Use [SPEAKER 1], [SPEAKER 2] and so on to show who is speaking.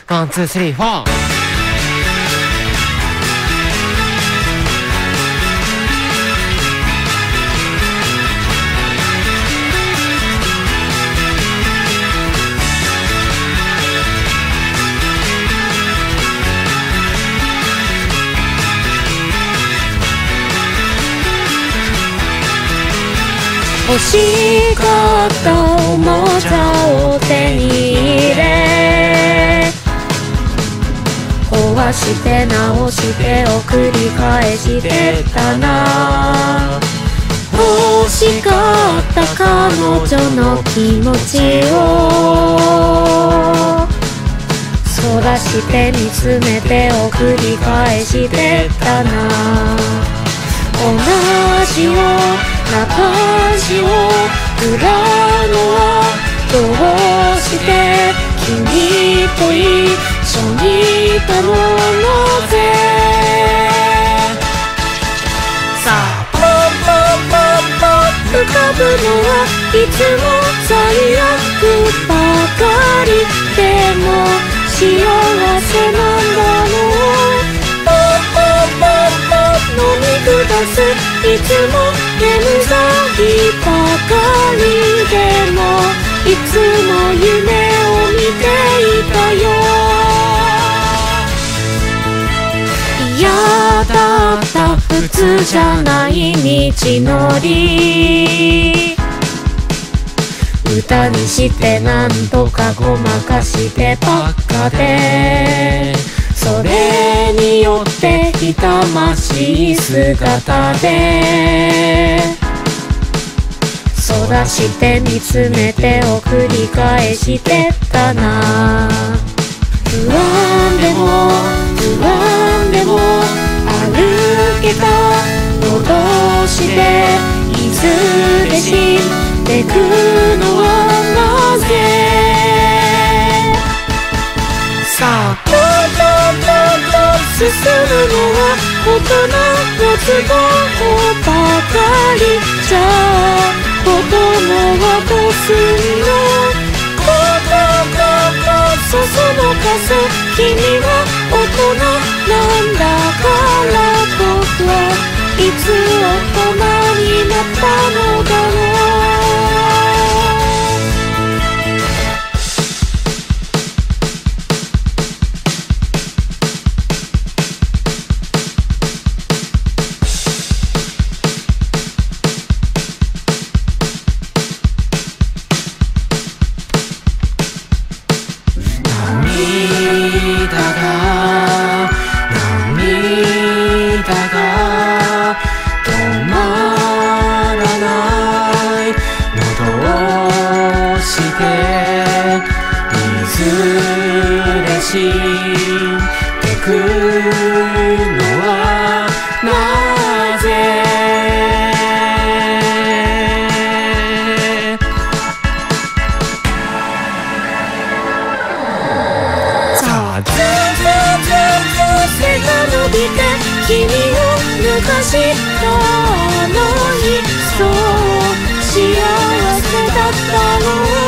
[SPEAKER 1] ワンツースリーフォー。
[SPEAKER 2] 欲しかったおもちゃを手に入れ、壊して直してを繰り返してたな。欲しかった彼女の気持ちをそらして見つめてを繰り返してたな。同じような感じを裏のはどうして君と一緒にいたのぜ。さあポンポンポンポン浮かぶのはいつも最悪ばかりでも幸せなんだろう。ポンポンポンポン飲み下すいつも眠さぎばかりでもいつも夢を見ていたよ。嫌だった普通じゃない道のり、歌にしてなんとかごまかしてばっかで、それによって痛ましい姿でそらして見つめてを繰り返してたな。不安でも不安でも歩けたのどうしていずれ死んでくのはなぜ。さあどんどんどんどん進むのは大人の都合ばかりじゃ子供はどうすんの。ゴーゴーゴーゴーそそのかせ君は大人なんだから僕はいつ大人になったのだろう。死んでくのはなぜ。さあずっとずっと背が伸びて君を抜かしたのにそう幸せだったの